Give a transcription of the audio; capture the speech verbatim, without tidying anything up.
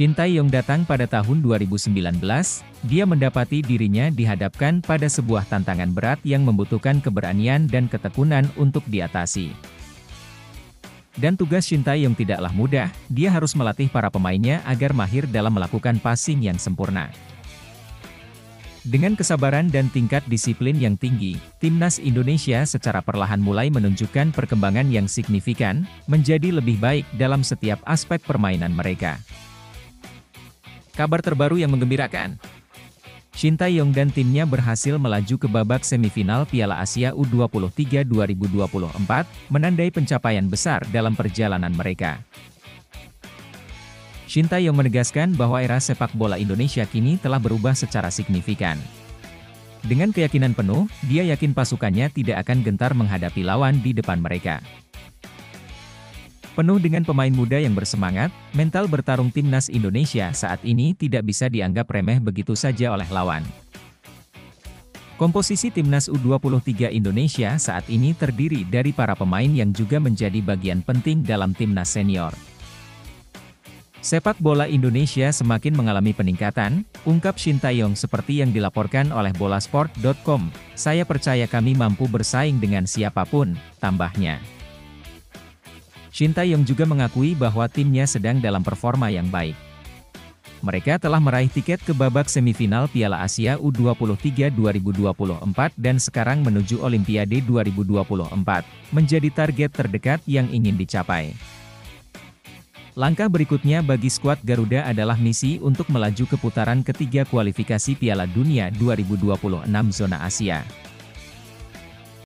Shin Tae-yong datang pada tahun dua ribu sembilan belas, dia mendapati dirinya dihadapkan pada sebuah tantangan berat yang membutuhkan keberanian dan ketekunan untuk diatasi. Dan tugas Shin Tae-yong tidaklah mudah, dia harus melatih para pemainnya agar mahir dalam melakukan passing yang sempurna. Dengan kesabaran dan tingkat disiplin yang tinggi, timnas Indonesia secara perlahan mulai menunjukkan perkembangan yang signifikan, menjadi lebih baik dalam setiap aspek permainan mereka. Kabar terbaru yang menggembirakan. Shin Tae-yong dan timnya berhasil melaju ke babak semifinal Piala Asia U dua puluh tiga dua ribu dua puluh empat, menandai pencapaian besar dalam perjalanan mereka. Shin Tae-yong menegaskan bahwa era sepak bola Indonesia kini telah berubah secara signifikan. Dengan keyakinan penuh, dia yakin pasukannya tidak akan gentar menghadapi lawan di depan mereka. Penuh dengan pemain muda yang bersemangat, mental bertarung timnas Indonesia saat ini tidak bisa dianggap remeh begitu saja oleh lawan. Komposisi timnas U dua puluh tiga Indonesia saat ini terdiri dari para pemain yang juga menjadi bagian penting dalam timnas senior. Sepak bola Indonesia semakin mengalami peningkatan, ungkap Shin Tae-yong seperti yang dilaporkan oleh bolasport titik com. Saya percaya kami mampu bersaing dengan siapapun, tambahnya. Shin Tae-yong juga mengakui bahwa timnya sedang dalam performa yang baik. Mereka telah meraih tiket ke babak semifinal Piala Asia U dua puluh tiga dua ribu dua puluh empat dan sekarang menuju Olimpiade dua ribu dua puluh empat, menjadi target terdekat yang ingin dicapai. Langkah berikutnya bagi skuad Garuda adalah misi untuk melaju ke putaran ketiga kualifikasi Piala Dunia dua ribu dua puluh enam zona Asia.